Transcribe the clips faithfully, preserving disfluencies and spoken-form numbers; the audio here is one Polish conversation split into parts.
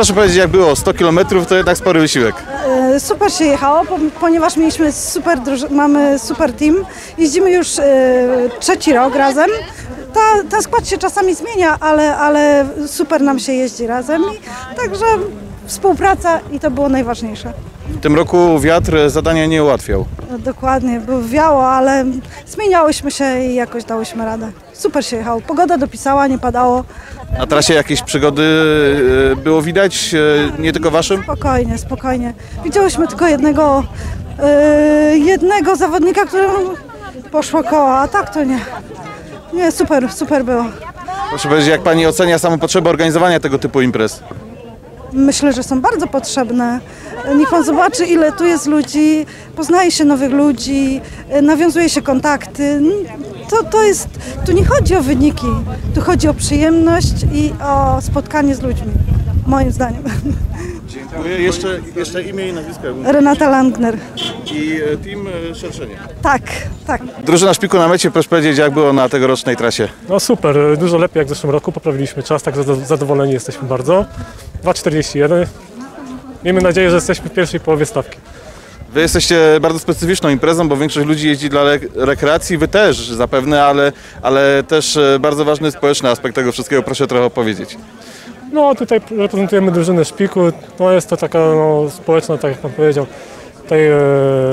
Proszę powiedzieć, jak było? sto kilometrów to jednak spory wysiłek. E, Super się jechało, ponieważ mieliśmy super, mamy super team. Jeździmy już e, trzeci rok razem. Ta, ten skład się czasami zmienia, ale, ale super nam się jeździ razem. I także współpraca i to było najważniejsze. W tym roku wiatr zadania nie ułatwiał. No, dokładnie, bo wiało, ale zmieniałyśmy się i jakoś dałyśmy radę. Super się jechało. Pogoda dopisała, nie padało. Na trasie jakieś przygody było widać, nie tylko waszym? Spokojnie, spokojnie. Widziałyśmy tylko jednego, yy, jednego zawodnika, któremu poszło koło, a tak to nie. Nie, super, super było. Proszę powiedzieć, jak pani ocenia samą potrzebę organizowania tego typu imprez? Myślę, że są bardzo potrzebne. Niech pan zobaczy, ile tu jest ludzi, poznaje się nowych ludzi, nawiązuje się kontakty. To, to jest, tu nie chodzi o wyniki, tu chodzi o przyjemność i o spotkanie z ludźmi, moim zdaniem. Dziękuję. Jeszcze, jeszcze imię i nazwisko. Renata Landner. I team Szerszenie. Tak, tak. Drużyna Szpiku na mecie, proszę powiedzieć, jak było na tegorocznej trasie? No super, dużo lepiej jak w zeszłym roku, poprawiliśmy czas, tak zadowoleni jesteśmy bardzo. dwa czterdzieści jeden. Miejmy nadzieję, że jesteśmy w pierwszej połowie stawki. Wy jesteście bardzo specyficzną imprezą, bo większość ludzi jeździ dla rekreacji, wy też zapewne, ale, ale też bardzo ważny społeczny aspekt tego wszystkiego, proszę trochę opowiedzieć. No tutaj reprezentujemy drużynę Szpiku, no jest to taka no, społeczna, tak jak pan powiedział, tutaj e,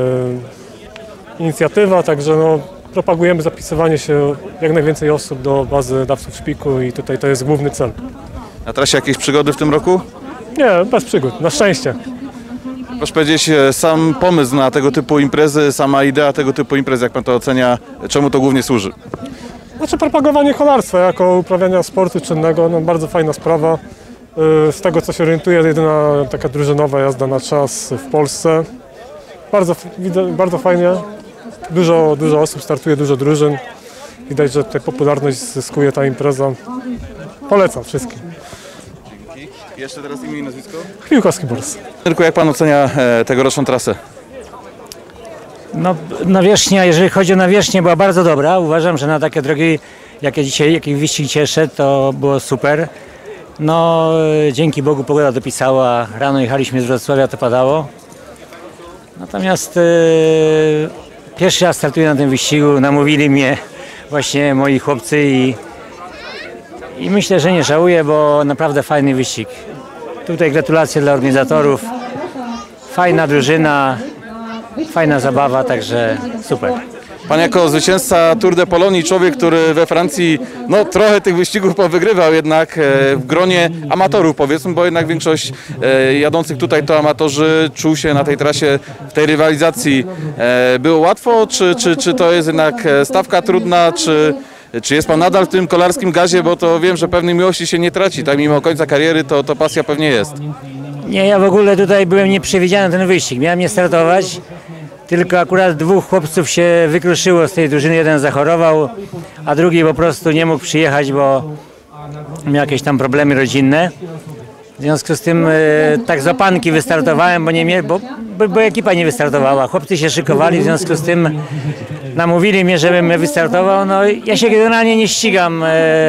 inicjatywa, także no, propagujemy zapisywanie się jak najwięcej osób do bazy dawców Szpiku i tutaj to jest główny cel. Na trasie jakieś przygody w tym roku? Nie, bez przygód, na szczęście. Proszę powiedzieć, sam pomysł na tego typu imprezy, sama idea tego typu imprez, jak pan to ocenia, czemu to głównie służy? Znaczy propagowanie kolarstwa jako uprawiania sportu czynnego, no bardzo fajna sprawa. Z tego co się orientuję, jedyna taka drużynowa jazda na czas w Polsce. Bardzo, bardzo fajnie, dużo, dużo osób startuje, dużo drużyn. Widać, że tutaj popularność zyskuje ta impreza. Polecam wszystkim. Dzięki. Jeszcze teraz imię i nazwisko? Piłkowski Borys. Tylko jak pan ocenia tegoroczną trasę? No, nawierzchnia, jeżeli chodzi o nawierzchnię, była bardzo dobra. Uważam, że na takie drogi, jakie dzisiaj, jaki wyścig cieszę, to było super. No, dzięki Bogu pogoda dopisała. Rano jechaliśmy z Wrocławia, to padało. Natomiast e, pierwszy raz startuję na tym wyścigu. Namówili mnie właśnie moi chłopcy i, i myślę, że nie żałuję, bo naprawdę fajny wyścig. Tutaj gratulacje dla organizatorów. Fajna drużyna. Fajna zabawa, także super. Pan jako zwycięzca Tour de Polonii, człowiek, który we Francji no, trochę tych wyścigów powygrywał jednak w gronie amatorów, powiedzmy, bo jednak większość jadących tutaj to amatorzy, czuł się na tej trasie, w tej rywalizacji. Było łatwo, czy, czy, czy to jest jednak stawka trudna, czy, czy jest pan nadal w tym kolarskim gazie, bo to wiem, że pewnej miłości się nie traci, tak mimo końca kariery to, to pasja pewnie jest. Nie, ja w ogóle tutaj byłem nieprzewidziany na ten wyścig. Miałem nie startować, tylko akurat dwóch chłopców się wykruszyło z tej drużyny. Jeden zachorował, a drugi po prostu nie mógł przyjechać, bo miał jakieś tam problemy rodzinne. W związku z tym e, tak z opanki wystartowałem, bo, nie mie bo, bo, bo ekipa nie wystartowała. Chłopcy się szykowali, w związku z tym namówili mnie, żebym wystartował. No, ja się generalnie nie ścigam e,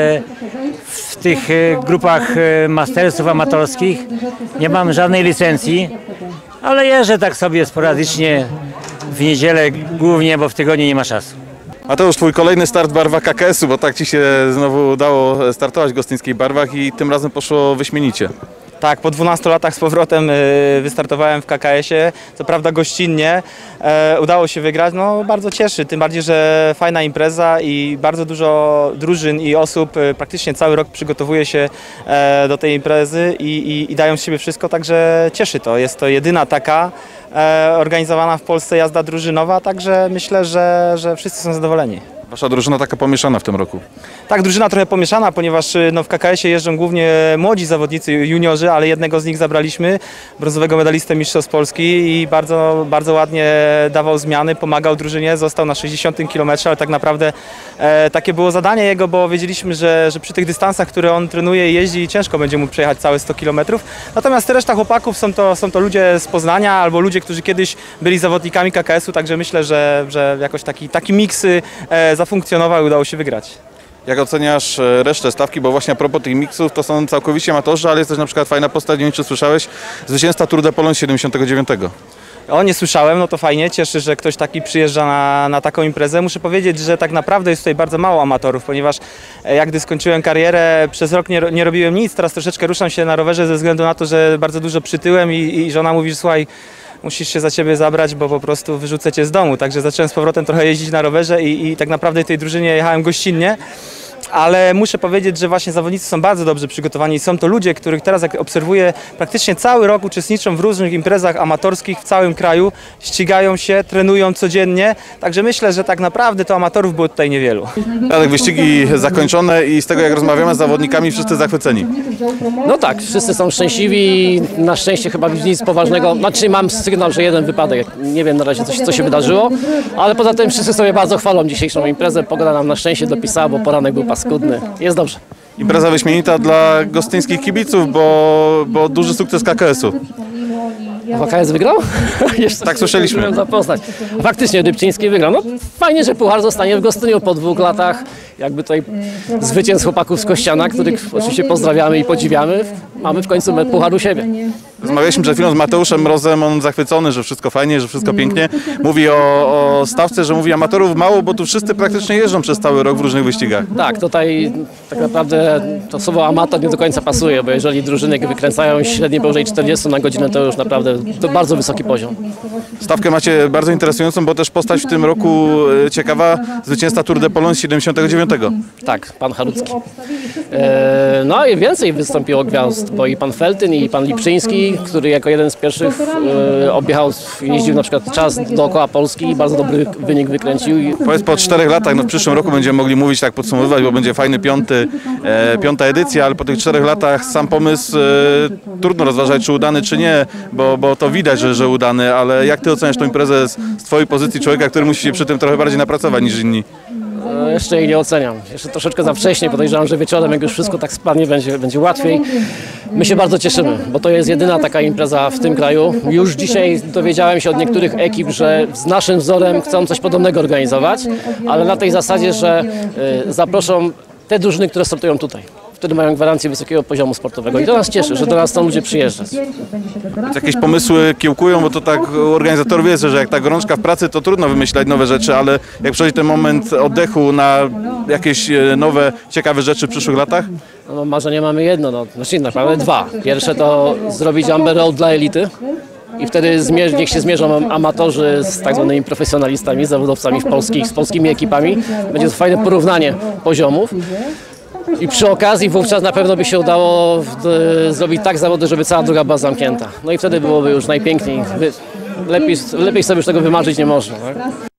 w tych e, grupach e, mastersów amatorskich. Nie mam żadnej licencji, ale jeżdżę tak sobie sporadycznie w niedzielę głównie, bo w tygodniu nie ma czasu. Mateusz, twój kolejny start w barwach K K S u, bo tak ci się znowu udało startować w gostyńskich barwach i tym razem poszło wyśmienicie. Tak, po dwunastu latach z powrotem wystartowałem w K K S ie, co prawda gościnnie, udało się wygrać, no bardzo cieszy, tym bardziej, że fajna impreza i bardzo dużo drużyn i osób praktycznie cały rok przygotowuje się do tej imprezy i, i, i dają z siebie wszystko, także cieszy to, jest to jedyna taka organizowana w Polsce jazda drużynowa, także myślę, że, że wszyscy są zadowoleni. Wasza drużyna taka pomieszana w tym roku. Tak, drużyna trochę pomieszana, ponieważ no, w K K S ie jeżdżą głównie młodzi zawodnicy, juniorzy, ale jednego z nich zabraliśmy, brązowego medalistę mistrzostw Polski i bardzo, bardzo ładnie dawał zmiany, pomagał drużynie, został na sześćdziesiątym kilometrze, ale tak naprawdę e, takie było zadanie jego, bo wiedzieliśmy, że, że przy tych dystansach, które on trenuje i jeździ, ciężko będzie mu przejechać całe sto kilometrów. Natomiast reszta chłopaków są to, są to ludzie z Poznania albo ludzie, którzy kiedyś byli zawodnikami K K S u, także myślę, że, że jakoś taki, taki miks e, zafunkcjonował i udało się wygrać. Jak oceniasz e, resztę stawki, bo właśnie a propos tych miksów, to są całkowicie amatorzy, ale jest też na przykład fajna postać, nie wiem czy słyszałeś, zwycięzca Tour de Pologne siedemdziesiątego dziewiątego. O, nie słyszałem, no to fajnie, cieszę, że ktoś taki przyjeżdża na, na taką imprezę. Muszę powiedzieć, że tak naprawdę jest tutaj bardzo mało amatorów, ponieważ e, jak gdy skończyłem karierę, przez rok nie, ro- nie robiłem nic, teraz troszeczkę ruszam się na rowerze ze względu na to, że bardzo dużo przytyłem i, i żona mówi, że słuchaj, musisz się za ciebie zabrać, bo po prostu wyrzucę cię z domu. Także zacząłem z powrotem trochę jeździć na rowerze i, i tak naprawdę w tej drużynie jechałem gościnnie. Ale muszę powiedzieć, że właśnie zawodnicy są bardzo dobrze przygotowani. Są to ludzie, których teraz jak obserwuję, praktycznie cały rok uczestniczą w różnych imprezach amatorskich w całym kraju, ścigają się, trenują codziennie, także myślę, że tak naprawdę to amatorów było tutaj niewielu. Tak, wyścigi zakończone i z tego jak rozmawiamy z zawodnikami, wszyscy zachwyceni. No tak, wszyscy są szczęśliwi, na szczęście chyba nic poważnego, znaczy mam sygnał, że jeden wypadek, nie wiem na razie coś, co się wydarzyło, ale poza tym wszyscy sobie bardzo chwalą dzisiejszą imprezę, pogoda nam na szczęście dopisała, bo poranek był paskudny, jest dobrze. Impreza wyśmienita dla gostyńskich kibiców, bo, bo duży sukces K K S-u. W A K S wygrał? Jeszcze Tak słyszeliśmy. nie zdążyłem zapoznać. Faktycznie Rybczyński wygrał. No fajnie, że puchar zostanie w Gostyniu po dwóch latach. Jakby tutaj zwycięstw chłopaków z Kościana, których oczywiście pozdrawiamy i podziwiamy. Mamy w końcu puchar u siebie. Rozmawialiśmy przed chwilą z Mateuszem Mrozem, on zachwycony, że wszystko fajnie, że wszystko pięknie. Mówi o, o stawce, że mówi amatorów mało, bo tu wszyscy praktycznie jeżdżą przez cały rok w różnych wyścigach. Tak, tutaj tak naprawdę to słowo amator nie do końca pasuje, bo jeżeli drużyny wykręcają średnio powyżej czterdzieści na godzinę, to już naprawdę to bardzo wysoki poziom. Stawkę macie bardzo interesującą, bo też postać w tym roku e, ciekawa, zwycięzca Tour de Pologne z siedemdziesiątego dziewiątego. Tak, pan Harucki. E, no i więcej wystąpiło gwiazd, bo i pan Feltyn, i pan Lipczyński, który jako jeden z pierwszych e, objechał, jeździł na przykład czas dookoła Polski i bardzo dobry wynik wykręcił. I Powiedz, po czterech latach, no w przyszłym roku będziemy mogli mówić, tak podsumowywać, bo będzie fajny piąty, e, piąta edycja, ale po tych czterech latach sam pomysł e, trudno rozważać, czy udany, czy nie, bo, bo to widać, że, że udany, ale jak ty oceniasz tę imprezę z, z twojej pozycji człowieka, który musi się przy tym trochę bardziej napracować niż inni? e, jeszcze jej nie oceniam. Jeszcze troszeczkę za wcześnie, podejrzewam, że wieczorem, jak już wszystko tak sprawnie będzie, będzie łatwiej. My się bardzo cieszymy, bo to jest jedyna taka impreza w tym kraju. Już dzisiaj dowiedziałem się od niektórych ekip, że z naszym wzorem chcą coś podobnego organizować, ale na tej zasadzie, że y, zaproszą te drużyny, które startują tutaj. Wtedy mają gwarancję wysokiego poziomu sportowego i to nas cieszy, że do nas chcą ludzie przyjeżdżać. Jakieś pomysły kiełkują, bo to tak u organizatorów jest, że jak ta gorączka w pracy, to trudno wymyślać nowe rzeczy, ale jak przychodzi ten moment oddechu na jakieś e, nowe, ciekawe rzeczy w przyszłych latach? No, marzenie mamy jedno, no, znaczy naprawdę dwa. Pierwsze to zrobić Amber Road dla elity. I wtedy zmier- niech się zmierzą amatorzy z tak zwanymi profesjonalistami, zawodowcami w polskich, z polskimi ekipami. Będzie to fajne porównanie poziomów. I przy okazji wówczas na pewno by się udało w, zrobić tak zawody, żeby cała droga była zamknięta. No i wtedy byłoby już najpiękniej. Wy- Lepiej, lepiej sobie już tego wymarzyć nie można. Tak?